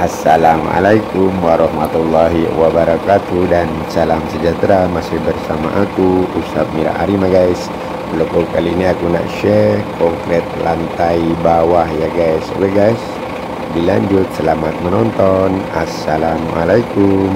Assalamualaikum warahmatullahi wabarakatuh. Dan salam sejahtera, masih bersama aku Ustadz Mira Arima guys. Vlog kali ini aku nak share konkret lantai bawah ya guys. Oke guys, dilanjut, selamat menonton. Assalamualaikum.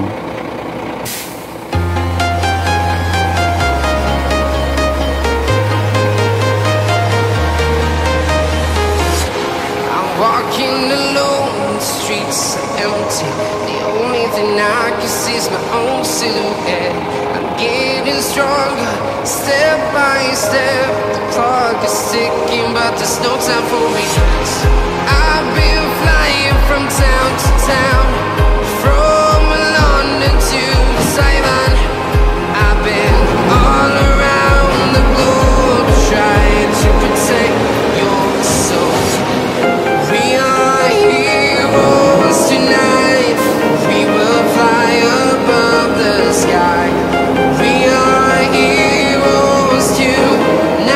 Walking alone, the streets are empty. The only thing I can see is my own silhouette. I'm getting stronger, step by step. The clock is ticking, but there's no time for me. I've been flying from town to town, from London to Taiwan. I've been all around the globe, trying to protect your soul. We are heroes tonight. We will fly above the sky. We are heroes tonight.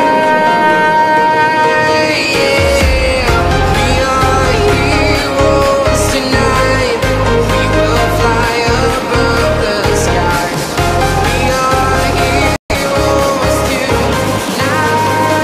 Yeah. We are heroes tonight. We will fly above the sky. We are heroes tonight.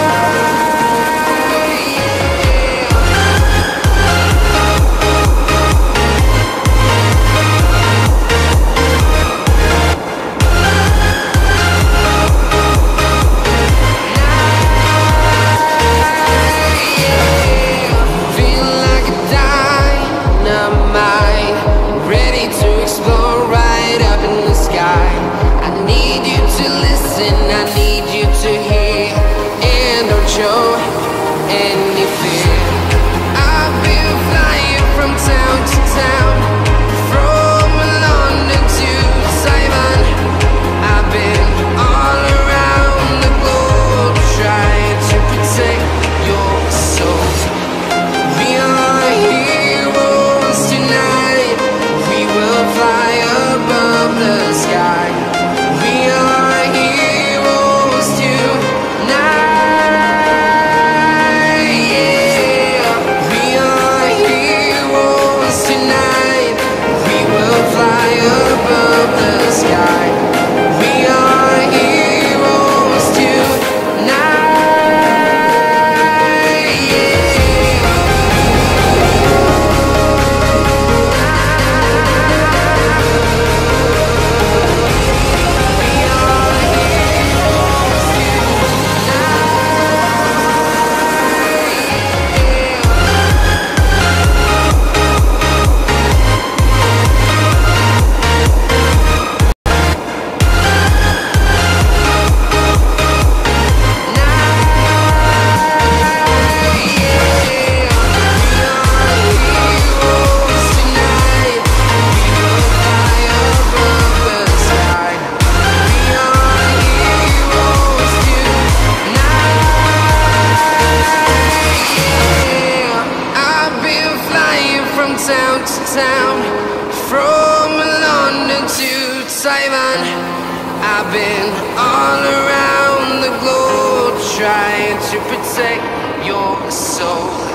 Feel like a dynamite, ready to explode right up in the sky. I need you to listen, I need you to hear, and don't show any fear. I've been flying from town to town, from London to Taiwan. I've been all around the globe, trying to protect your soul. We are heroes tonight. We will fly above the sky. We are heroes tonight. Yeah. We are heroes tonight. We will fly above the sky. We are heroes tonight. Yeah. Town to town, from London to Taiwan. I've been all around the globe, trying to protect your soul.